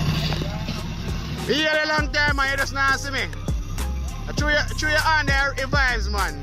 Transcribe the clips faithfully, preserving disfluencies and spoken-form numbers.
Here a long time, man. You just not see me. I threw you, threw you on there, it vibes, man.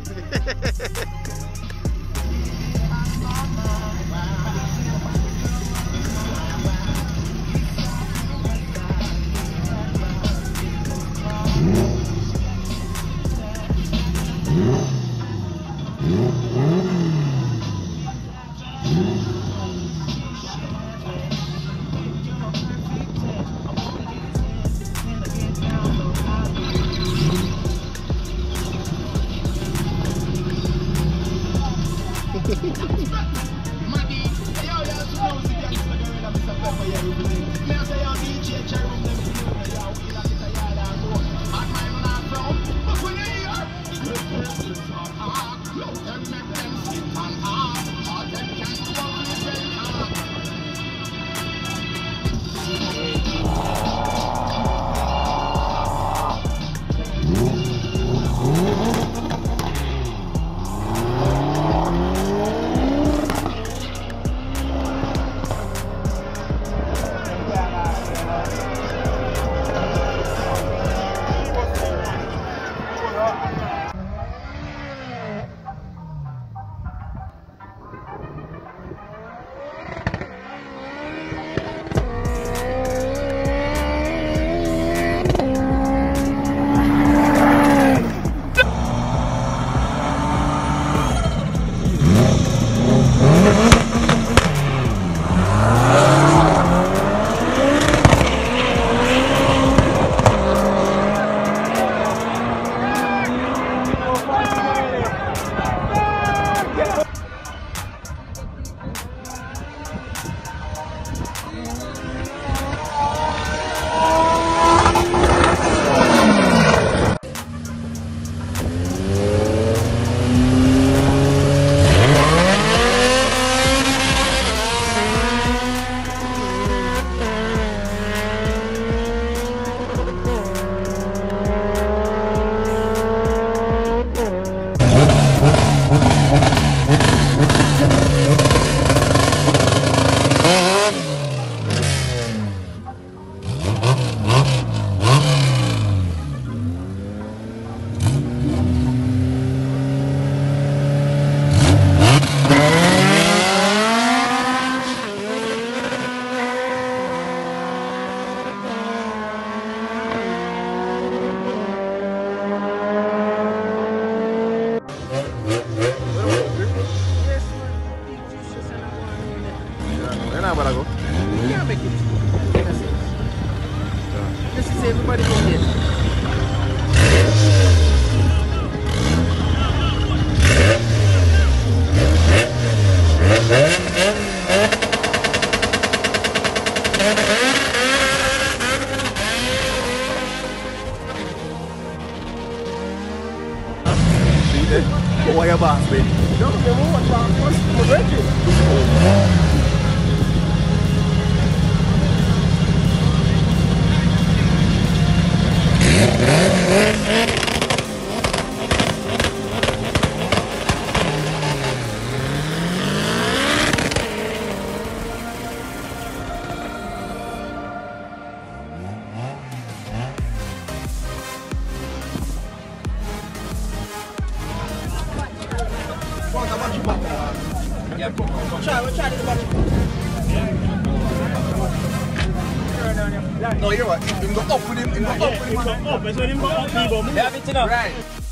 Everybody go get it. See that? Why your boss, baby? No, they won't boss. What's the record? No, you know what? Him go up with him, him go up with him. Him go up, that's when him go up, he go move. Right.